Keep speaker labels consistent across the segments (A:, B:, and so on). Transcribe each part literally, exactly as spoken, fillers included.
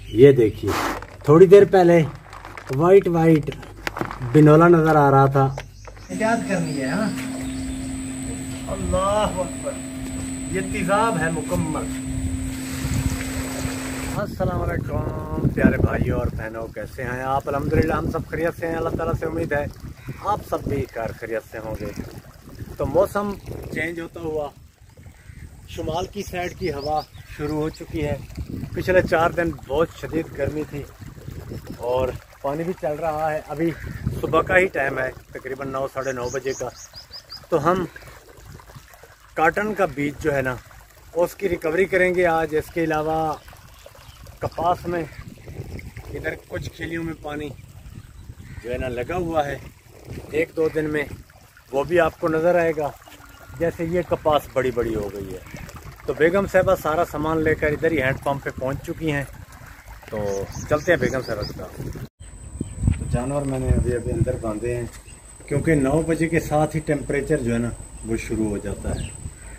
A: ये देखिए, थोड़ी देर पहले वाइट वाइट बिनोला नजर आ रहा था। एहतियात करनी है। हाँ, अल्लाह अकबर, ये तेजाब है मुकम्मल। अस्सलाम वालेकुम प्यारे भाइयों और बहनों, कैसे हैं आप? अल्हम्दुलिल्लाह हम सब खैरियत से हैं। अल्लाह ताला से उम्मीद है आप सब भी खैर खैरियत से होंगे। तो मौसम चेंज होता हुआ शुमाल की साइड की हवा शुरू हो चुकी है। पिछले चार दिन बहुत शदीद गर्मी थी और पानी भी चल रहा है। अभी सुबह का ही टाइम है, तकरीबन नौ साढ़े नौ बजे का। तो हम काटन का बीज जो है ना, उसकी रिकवरी करेंगे आज। इसके अलावा कपास में इधर कुछ खिलियों में पानी जो है ना लगा हुआ है, एक दो दिन में वो भी आपको नज़र आएगा। जैसे ये कपास बड़ी बड़ी हो गई है। तो बेगम साहबा सारा सामान लेकर इधर ही हैंडपम्प पे पहुंच चुकी हैं। तो चलते हैं बेगम साहबा के पास। तो जानवर मैंने अभी अभी अंदर बांधे हैं, क्योंकि नौ बजे के साथ ही टेम्परेचर जो है ना वो शुरू हो जाता है।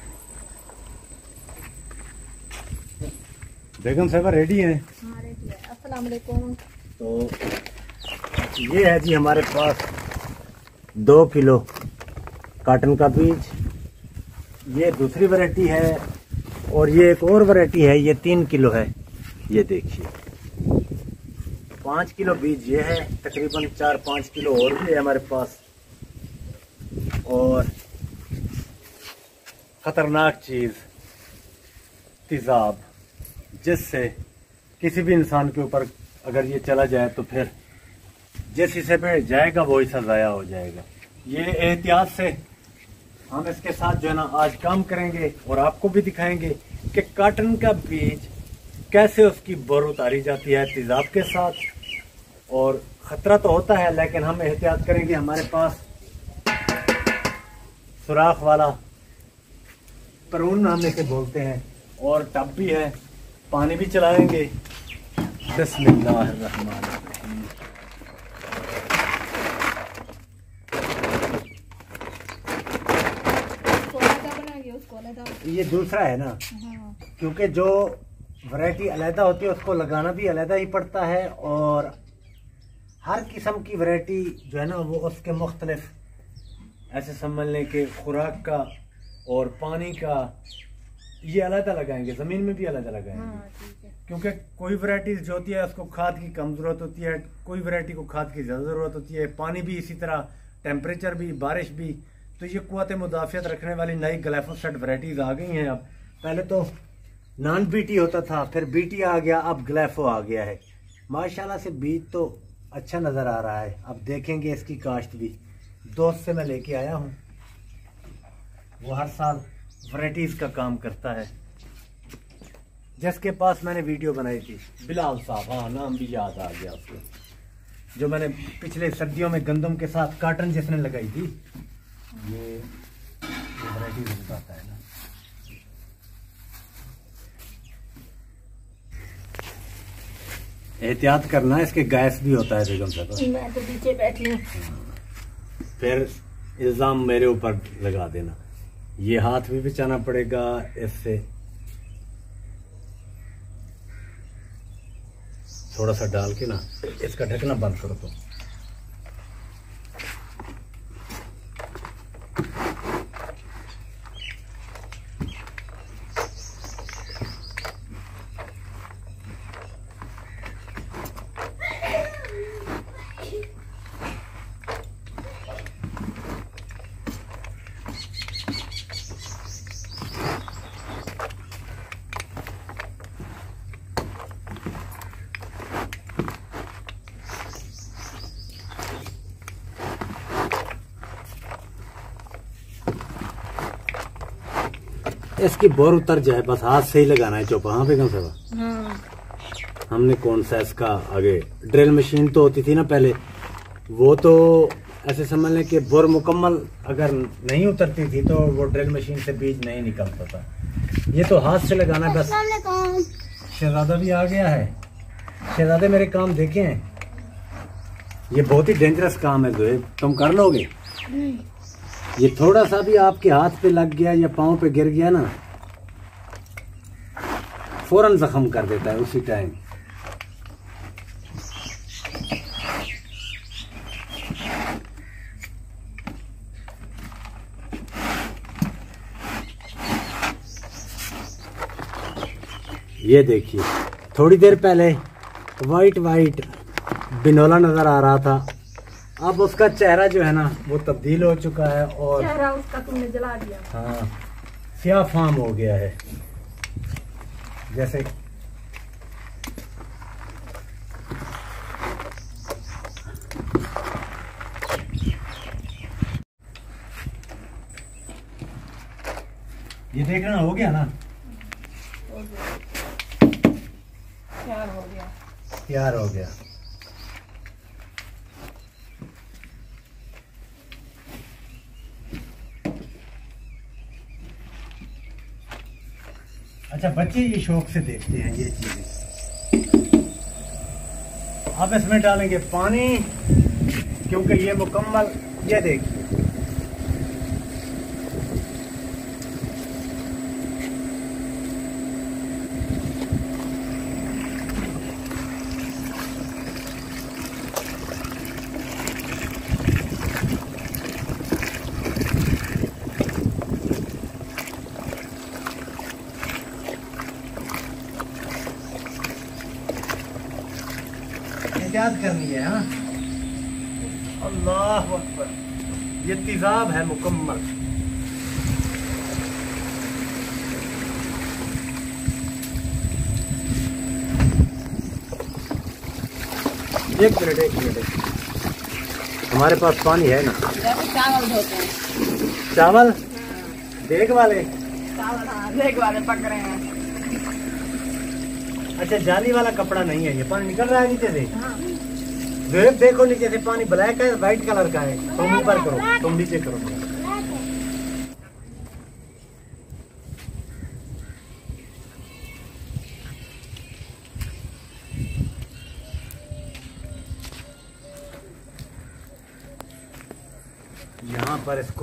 A: बेगम साहबा रेडी हैं?
B: हाँ रेडी है। अस्सलाम वालेकुम।
A: तो ये है जी हमारे पास दो किलो काटन का बीज। ये दूसरी वैरायटी है और ये एक और वैरायटी है, ये तीन किलो है। ये देखिए, पाँच किलो बीज ये है, तकरीबन चार पाँच किलो और भी है हमारे पास। और खतरनाक चीज तेजाब, जिससे किसी भी इंसान के ऊपर अगर ये चला जाए तो फिर जिस हिस्से पे जाएगा वो हिस्सा ज़ाया हो जाएगा। ये एहतियात से हम इसके साथ जो है ना आज काम करेंगे और आपको भी दिखाएंगे कि काटन का बीज कैसे उसकी बोर उतारी जाती है तेजाब के साथ। और ख़तरा तो होता है, लेकिन हम एहतियात करेंगे। हमारे पास सुराख वाला परून हम इसे बोलते हैं और टब भी है, पानी भी चलाएंगे। बिस्मिल्लाहिर्रहमानिर्रहीम। ये दूसरा है ना। हाँ। क्योंकि जो वैरायटी अलहदा होती है उसको लगाना भी अलहदा ही पड़ता है, और हर किस्म की वैरायटी जो है ना वो उसके मुख्तलिफ ऐसे समझ लें कि खुराक का और पानी का ये अलहदा लगाएंगे, ज़मीन में भी अलहदा लगाएंगे। हाँ, क्योंकि कोई वैरायटी जो होती है उसको खाद की कम ज़रूरत होती है, कोई वैरायटी को खाद की ज़्यादा ज़रूरत होती है, पानी भी इसी तरह, टेम्परेचर भी, बारिश भी। तो ये कुव्वत मुदाफ़ियत रखने वाली नई ग्लाइफोसेट वैरायटीज़ आ गई हैं। अब पहले तो नॉन बीटी होता था, फिर बीटी आ गया, अब ग्लाइफो आ गया है। माशाल्लाह से बीज तो अच्छा नज़र आ रहा है। अब देखेंगे इसकी काश्त भी। दोस्त से मैं लेके आया हूँ, वो हर साल वैरायटीज़ का काम करता है, जिसके पास मैंने वीडियो बनाई थी, बिलाल साहब। हाँ, नाम भी याद आ गया उसको, जो मैंने पिछले सर्दियों में गंदम के साथ काटन जिसने लगाई थी। ये वैरायटी बताता है ना। एहतियात करना, इसके गैस भी होता है बेगम साहब।
B: मैं तो पीछे बैठी हूँ।
A: फिर इल्जाम मेरे ऊपर लगा देना। ये हाथ भी बचाना पड़ेगा इससे। थोड़ा सा डाल के ना इसका ढकना बंद करो। तो इसकी बोर उतर जाए, बस हाथ से ही लगाना है चौपा। हाँ बेगम साहब। हाँ। हमने कौन सा इसका आगे ड्रिल मशीन तो होती थी ना पहले, वो तो ऐसे समझ लें कि बोर मुकम्मल अगर नहीं उतरती थी तो वो ड्रिल मशीन से बीज नहीं निकलता था। ये तो हाथ से लगाना है बस। शहजादा भी आ गया है। शहजादे मेरे काम देखे हैं, ये बहुत ही डेंजरस काम है जोएब, तुम कर लोगे? ये थोड़ा सा भी आपके हाथ पे लग गया या पाँव पे गिर गया ना, फौरन जख्म कर देता है उसी टाइम। ये देखिए, थोड़ी देर पहले वाइट वाइट बिनोला नजर आ रहा था, अब उसका चेहरा जो है ना वो तब्दील हो चुका है और
B: चेहरा उसका तुमने जला दिया।
A: हाँ, स्याह फाम हो गया है। जैसे ये देखना हो गया ना,
B: हो गया, तैयार हो गया,
A: तैयार हो गया। अच्छा बच्चे ये शौक से देखते हैं ये चीजें। अब इसमें डालेंगे पानी, क्योंकि ये मुकम्मल, ये देखिए एहतियात करनी है। हाँ, अल्लाह अकबर, ये तेजाब है मुकम्मल। एक मिनट एक मिनट हमारे पास पानी है ना?
B: चावल धोते हैं।
A: चावल देग वाले?
B: चावल हाँ, देग वाले पक रहे हैं।
A: अच्छा, जाली वाला कपड़ा नहीं है, ये पानी निकल रहा है नीचे से।
B: हाँ।
A: वेब देखो नीचे से पानी ब्लैक है, व्हाइट कलर का है। तुम ऊपर करो, तुम नीचे करो। यहाँ पर इसको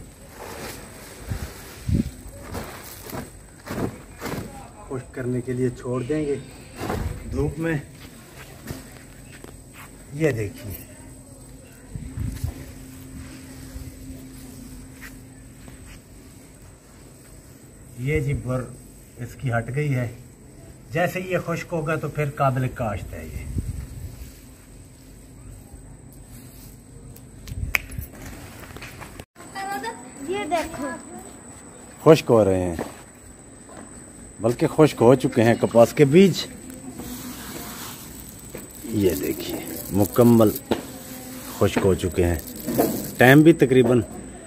A: खुश्क करने के लिए छोड़ देंगे धूप में। ये देखिए, ये जी बुर इसकी हट गई है। जैसे ये खुश्क होगा तो फिर काबिल काश्त है। ये
C: ये देखो,
A: खुश्क हो रहे हैं, बल्कि खुश्क हो चुके हैं कपास के बीज। ये देखिए मुकम्मल खुश्क हो चुके हैं। टाइम भी तकरीबन,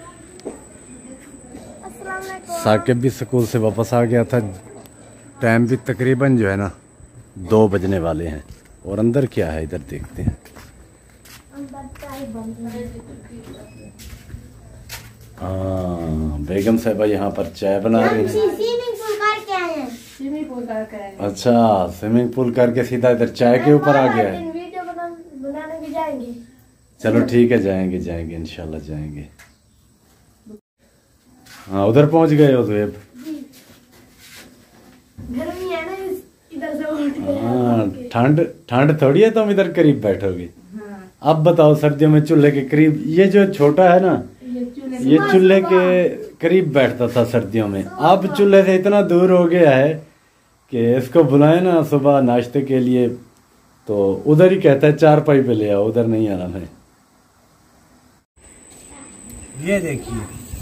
A: साकिब भी स्कूल से वापस आ गया था। टाइम भी तकरीबन जो है ना दो बजने वाले हैं। और अंदर क्या है इधर देखते हैं। हाँ, बेगम साहबा यहाँ पर चाय बना रही हैं।
B: स्विमिंग पूल करके आए।
A: अच्छा, स्विमिंग पूल करके सीधा इधर चाय के ऊपर आ गया है।
C: वीडियो बना बनाने भी जाएंगे।
A: चलो ठीक है, जाएंगे जाएंगे इंशाल्लाह जाएंगे। हाँ, उधर पहुंच गए हो ज़ुएब?
C: गर्मी है ना, इधर से उठ के।
A: हाँ, ठंड ठंड थोड़ी है, तुम इधर करीब बैठोगे।
B: हाँ।
A: अब बताओ, सर्दियों में चूल्हे के करीब, ये जो छोटा है ना, ये चूल्हे के करीब बैठता था सर्दियों में। अब चूल्हे से इतना दूर हो गया है कि इसको बुलाए ना सुबह नाश्ते के लिए तो उधर ही कहता है चार पाई पे ले आओ, उधर नहीं आना है। ये देखिए,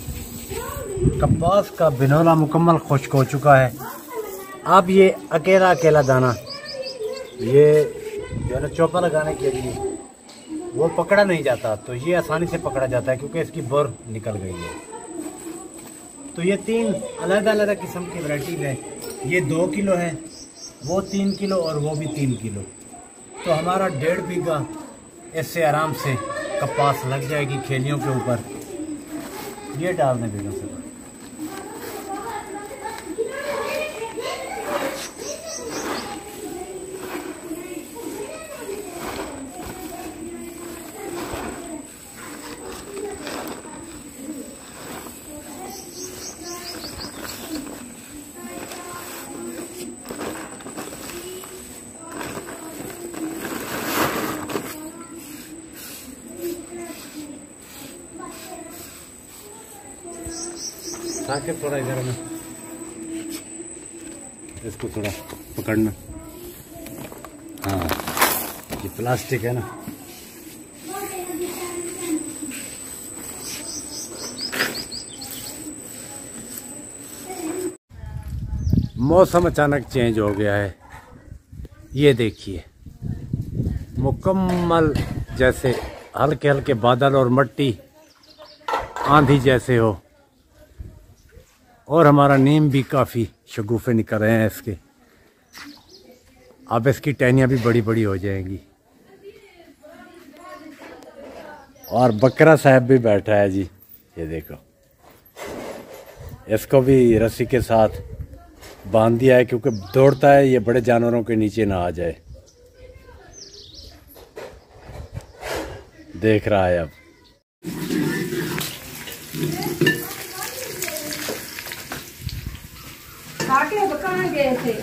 A: कपास का बिनौला मुकम्मल खुश्क हो चुका है। अब ये अकेला अकेला दाना, ये जो है ना चौपा लगाने के लिए वो पकड़ा नहीं जाता, तो ये आसानी से पकड़ा जाता है क्योंकि इसकी बोर निकल गई है। तो ये तीन अलग अलग किस्म की वैरायटी है। ये दो किलो है, वो तीन किलो और वो भी तीन किलो। तो हमारा डेढ़ बीघा इससे आराम से कपास लग जाएगी खेलियों के ऊपर। ये डालने बीघा से ताकि थोड़ा इधर में इसको थोड़ा पकड़ना। हाँ ये प्लास्टिक है ना। मौसम अचानक चेंज हो गया है, ये देखिए मुकम्मल जैसे हल्के हल्के बादल और मिट्टी आंधी जैसे हो, और हमारा नीम भी काफ़ी शगुफे निकल रहे हैं इसके। अब इसकी टहनियाँ भी बड़ी बड़ी हो जाएंगी। और बकरा साहब भी बैठा है जी, ये देखो, इसको भी रस्सी के साथ बांध दिया है क्योंकि दौड़ता है, ये बड़े जानवरों के नीचे ना आ जाए। देख रहा है अब।
B: काके तो कहाँ गए थे?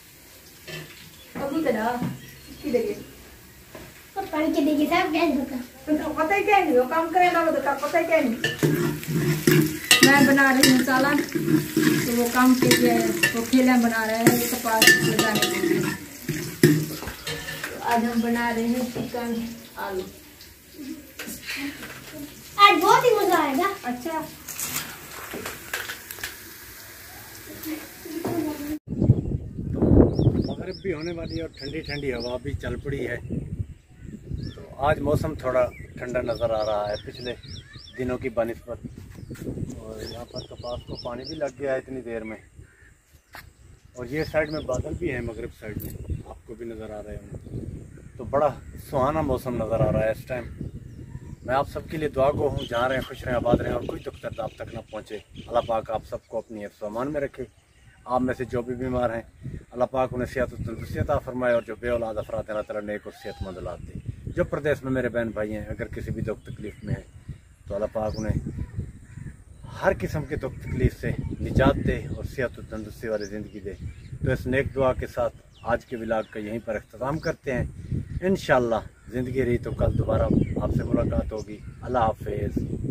B: कबूतर ना किधर गए?
C: और पानी के देगी साहब क्या बता?
B: तो पता ही क्या नहीं, वो काम करे ना, तो पता ही क्या नहीं। मैं बना रही हूँ सालन, तो वो काम के लिए वो खेला बना रहे हैं कपास लगाने के लिए। तो आज हम बना रहे हैं चिकन आलू।
C: आज बहुत ही मजा आएगा।
B: अच्छा
A: मगरिब भी होने वाली है और ठंडी ठंडी हवा भी चल पड़ी है, तो आज मौसम थोड़ा ठंडा नज़र आ रहा है पिछले दिनों की बनिस्बत। और यहाँ पर कपास को पानी भी लग गया है इतनी देर में, और ये साइड में बादल भी हैं, मगरिब साइड में आपको भी नज़र आ रहे हैं। तो बड़ा सुहाना मौसम नज़र आ रहा है इस टाइम। मैं आप सबके लिए दुआ गो हूँ, जहाँ रहें खुश रहें, आबाद रहें और कोई दुख दर्द आप तक ना पहुँचे। अल्लाह पाक आप सबको अपनी हिफ्ज़ अमान में रखे। आप में से जो भी बीमार हैं अल्लाह पाक उन्हें सेहत और तंदुरुस्ती अता फरमाए, और जो बे औलाद अफराद अल्लाह ताला नेक और सेहतमंद औलाद दे। जो प्रदेश में मेरे बहन भाई हैं अगर किसी भी दुख तकलीफ़ में है तो अल्लाह पाक उन्हें हर किस्म के दुख तकलीफ़ से निजात दे और सेहत और तंदुरुस्ती वाली ज़िंदगी दे। तो इस नेक दुआ के साथ आज के व्लॉग का यहीं पर अख्ताम करते हैं। इंशाअल्लाह ज़िंदगी रही तो कल दोबारा आपसे मुलाकात होगी। अल्लाह हाफ़िज़।